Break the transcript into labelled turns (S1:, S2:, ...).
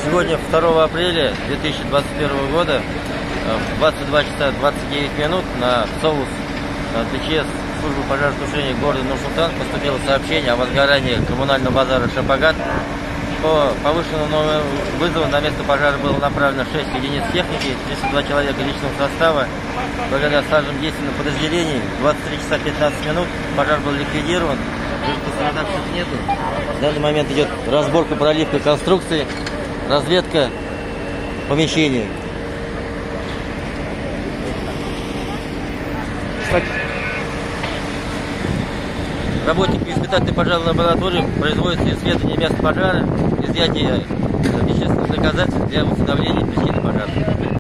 S1: Сегодня 2 апреля 2021 года в 22 часа 29 минут на СОУС ТЧС службы пожаротушения города Нур-Султан поступило сообщение о возгорании коммунального базара «Шапагат». По повышенному вызову на место пожара было направлено 6 единиц техники, 32 человека личного состава. Благодаря слаженным действиям подразделений 23 часа 15 минут пожар был ликвидирован. Пострадавших нету. В данный момент идет разборка, проливка конструкции, разведка помещения. Работники испытательной пожарной лаборатории производят исследование места пожара, изъятие вещественных доказательств для установления причины пожара.